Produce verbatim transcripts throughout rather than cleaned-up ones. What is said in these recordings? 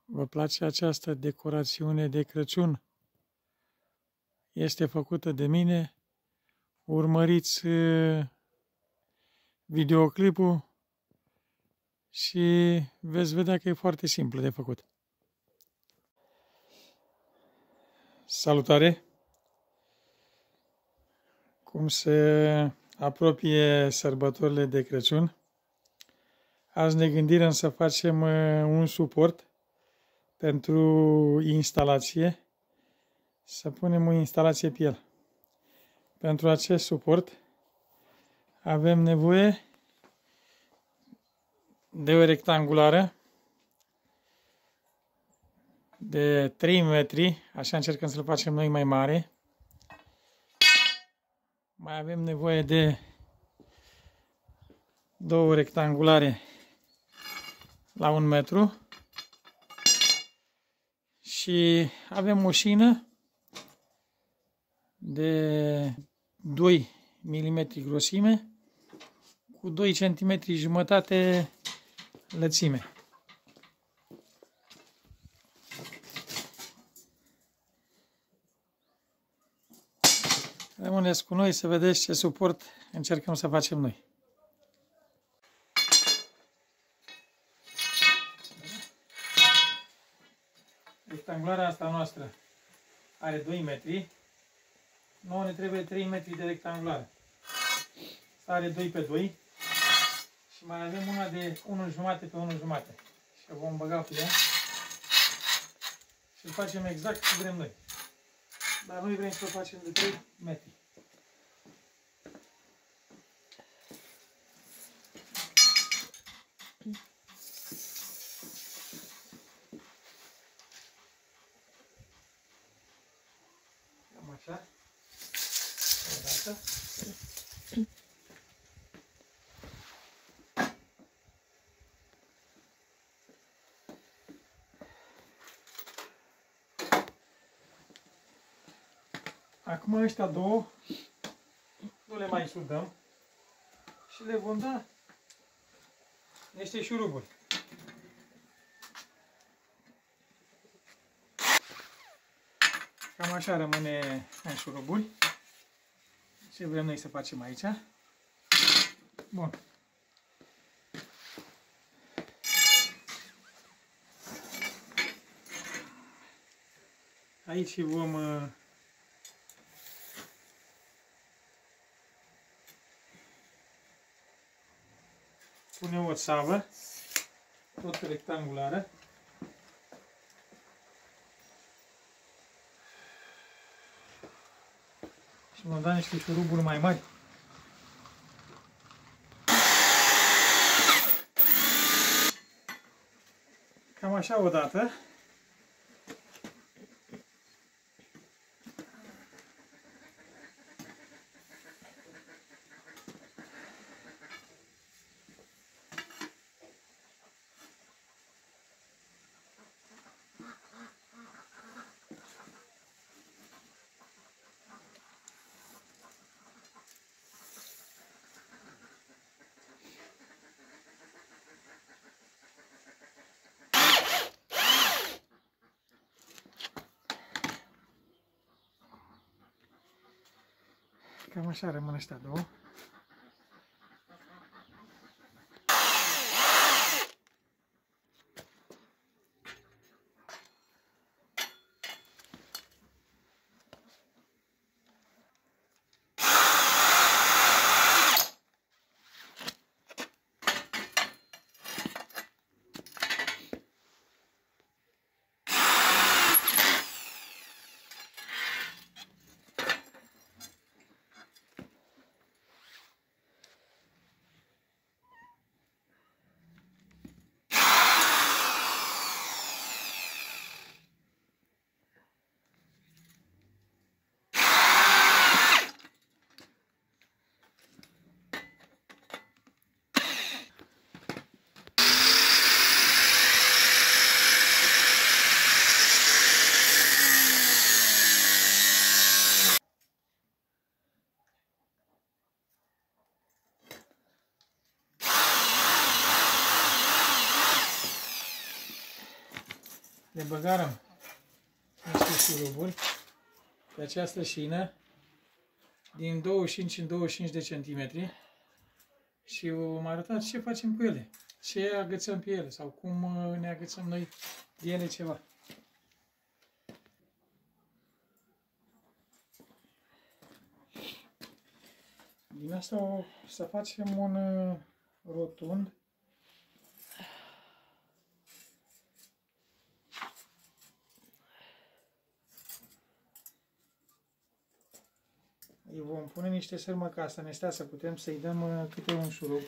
Vă place această decorațiune de Crăciun? Este făcută de mine. Urmăriți videoclipul și veți vedea că e foarte simplu de făcut. Salutare! Cum se apropie sărbătorile de Crăciun, azi ne gândirăm să facem un suport pentru instalație, să punem o instalație pe el. Pentru acest suport avem nevoie de o rectangulară de trei metri, așa încercăm să-l facem noi mai mare. Mai avem nevoie de două rectangulare la un metru și avem o șină de doi milimetri grosime cu doi centimetri jumătate lățime. Rămâneți cu noi să vedeți ce suport încercăm să facem noi. Rectangulara asta noastră are doi metri. Nouă ne trebuie trei metri de rectangulară. Asta are doi pe doi. Și mai avem una de unu jumătate pe unu jumătate. Și o vom băga pe ea. Și îl facem exact cum vrem noi. Dar noi vrem să o facem de trei metri. Cam așa. O dată. Acum ăștia două nu le mai sudăm și le vom da niște șuruburi. Cam așa rămâne în șuruburi. Ce vrem noi să facem aici? Bun. Aici vom pune o țavă, tot rectangulară. Și vom da niște șuruburi mai mari. Cam așa o dată. Cam așa rămân ăștia două. le băgarăm niște șuruburi pe această șină din douăzeci și cinci în douăzeci și cinci de centimetri și vom arăta ce facem cu ele, ce agățăm pe ele sau cum ne agățăm noi de ele ceva. Din asta o să facem un rotund. Îi vom pune niște sârmă ca să ne stea, să putem să-i dăm câte un șurub.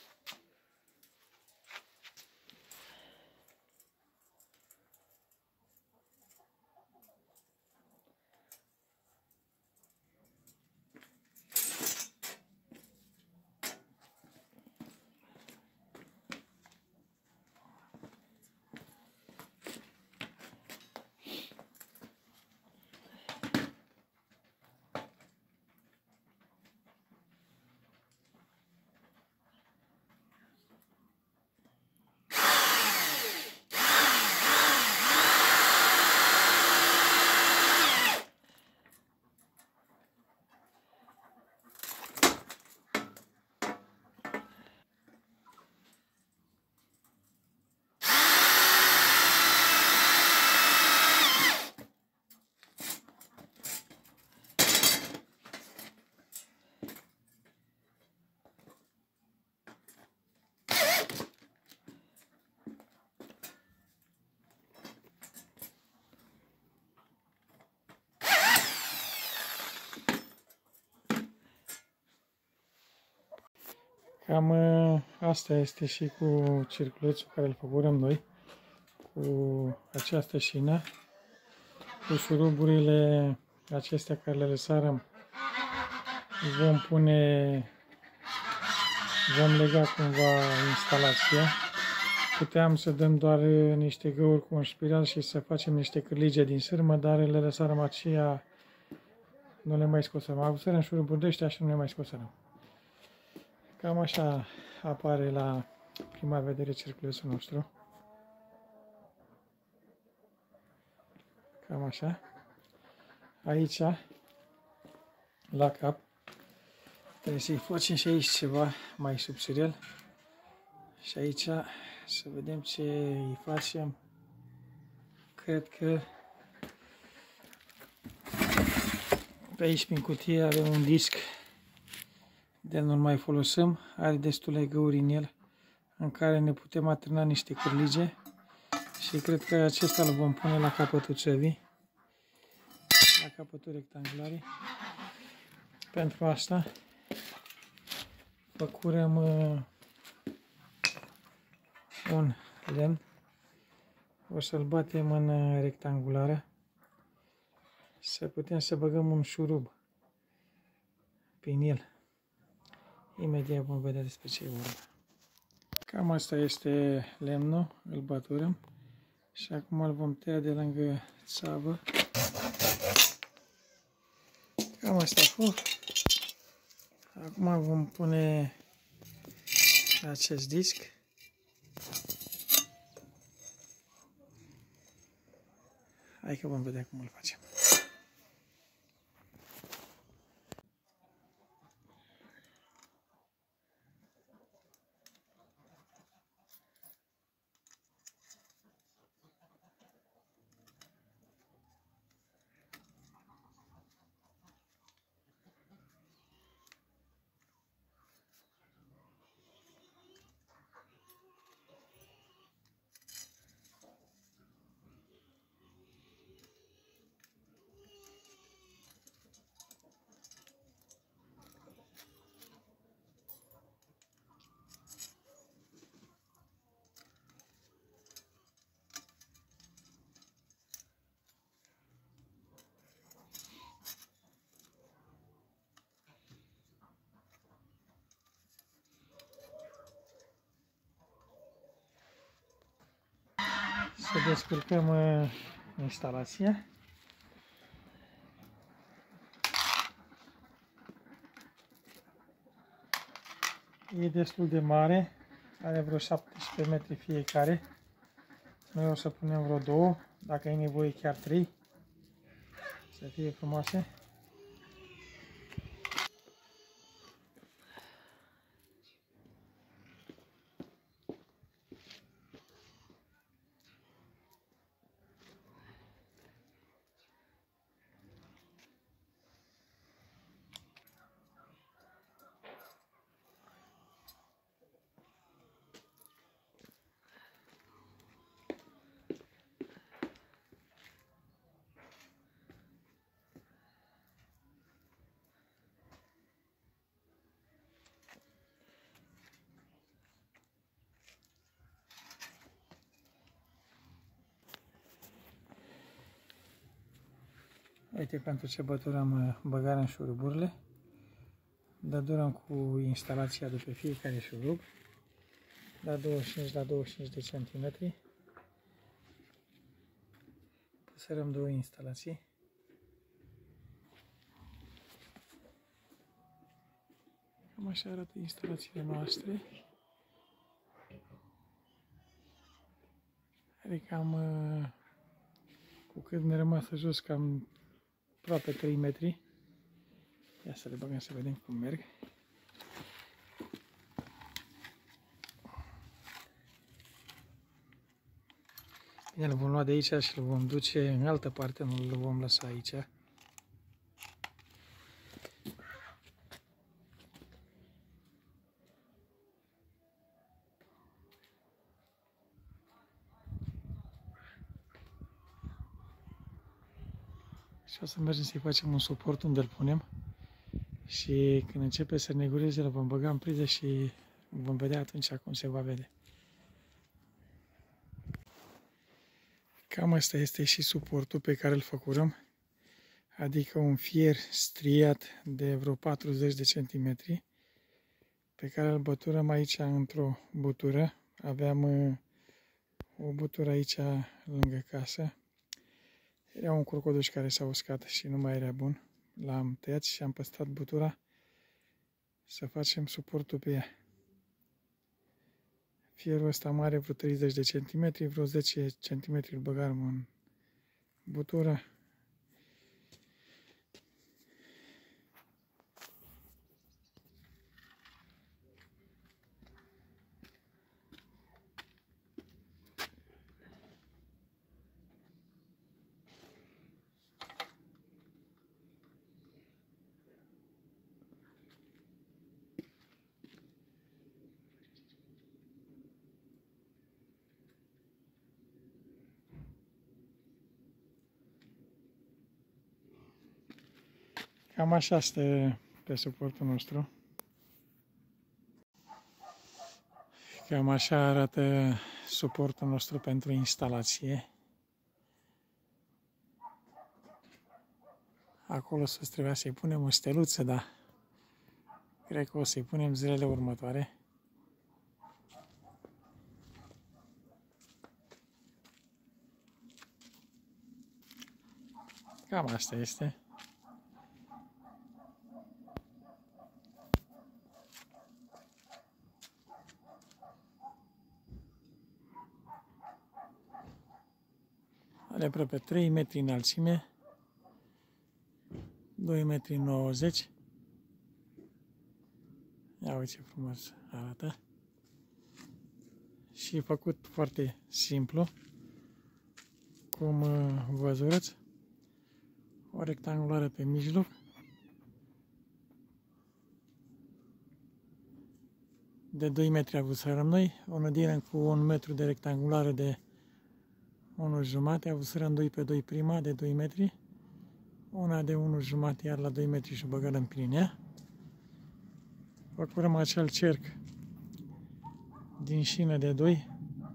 Cam asta este și cu circulețul care îl făcurăm noi, cu această șină, cu șuruburile acestea care le lăsarăm. Vom pune, vom lega cumva instalația. Puteam să dăm doar niște găuri cu un spiral și să facem niște cârlige din sârmă, dar le lăsarăm aceea, nu le mai scosăm. Avusărăm șuruburi de ăștia și nu le mai scosăm. Cam așa apare la prima vedere circulețul nostru. Cam așa. Aici, la cap, trebuie să-i facem și aici ceva mai subțirel. Și aici să vedem ce îi facem. Cred că pe aici, prin cutie, avem un disc de nu-l mai folosim, are destule găuri în el în care ne putem atârna niște cârlige și cred că acesta îl vom pune la capătul țevii, la capătul rectangulare. Pentru asta făcurăm uh, un lemn, o să-l batem în rectangulară, să putem să băgăm un șurub prin el. Imediat vom vedea despre ce e vorba. Cam asta este lemnul, îl baturăm și acum îl vom tăia de lângă țavă. Cam asta a fost. Acum vom pune acest disc. Hai că vom vedea cum îl facem. Să descurcăm uh, instalația. E destul de mare, are vreo șaptesprezece metri fiecare. Noi o să punem vreo două, dacă e nevoie chiar trei, să fie frumoase. Uite pentru ce bătură am băgat în șuruburile. Dădurăm cu instalația de pe fiecare șurub. La douăzeci și cinci la douăzeci și cinci de centimetri. Păsărăm două instalații. Cam așa arată instalațiile noastre. Are cam, cu cât ne rămasă jos, cam aproape trei metri. Ia să le băgăm să vedem cum merg. Bine, îl vom lua de aici și îl vom duce în altă parte, nu îl vom lăsa aici. Și o să mergem să-i facem un suport unde îl punem. Și când începe să negureze, îl vom băga în priză și vom vedea atunci cum se va vede. Cam asta este și suportul pe care îl făcurăm. Adică un fier striat de vreo patruzeci de centimetri pe care îl băturăm aici într-o butură. Aveam o butură aici lângă casă. Era un curcoduș care s-a uscat și nu mai era bun. L-am tăiat și am păstrat butura să facem suportul pe ea. Fierul ăsta mare vreo treizeci de centimetri, vreo zece centimetri îl băgăm în butură. Cam așa stă pe suportul nostru. Cam așa arată suportul nostru pentru instalație. Acolo sus trebuia să-i punem o steluță, dar cred că o să-i punem zilele următoare. Cam asta este. Are aproape trei metri înălțime, doi metri nouăzeci. Ia uite ce frumos arată. Și făcut foarte simplu, cum văzurați. O rectangulară pe mijloc. De doi metri avusărăm noi, o nădire cu un metru de rectangulară de unu jumate, avusărăm doi pe doi prima de doi metri, una de unu jumate iar la doi metri și o băgăm prin ea. Făcurăm acel cerc din șină de doi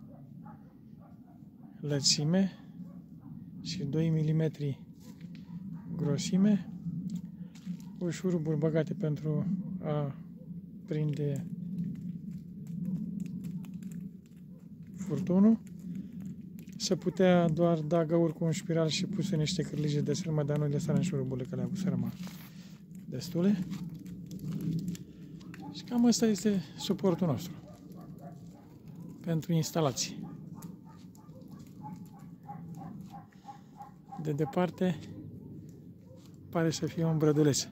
lățime și doi milimetri grosime, cu șuruburi băgate pentru a prinde furtunul. Se putea doar da găuri cu un spiral și puse niște cârlige de sârmă, dar noi le sărăm șuruburile, că le avut sărmă destule. Și cam asta este suportul nostru pentru instalații. De departe pare să fie un brăduleț.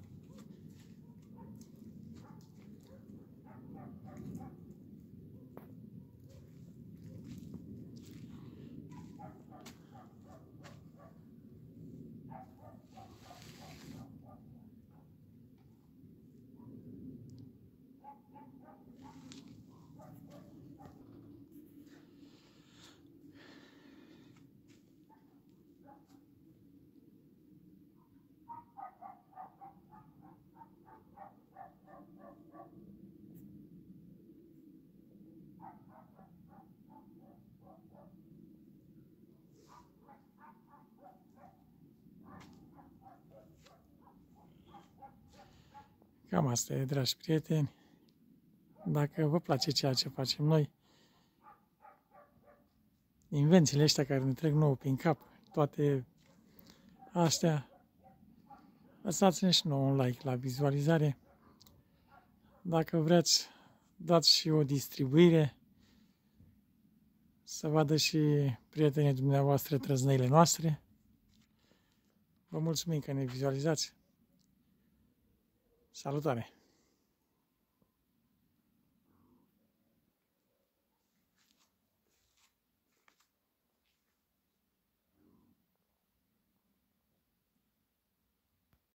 Cam asta e, dragi prieteni. Dacă vă place ceea ce facem noi, invențiile astea care ne trec nouă prin cap, toate astea, lăsați-ne și nouă un like la vizualizare. Dacă vreți, dați și o distribuire, să vadă și prietenii dumneavoastră trăznăile noastre. Vă mulțumim că ne vizualizați. Salutare!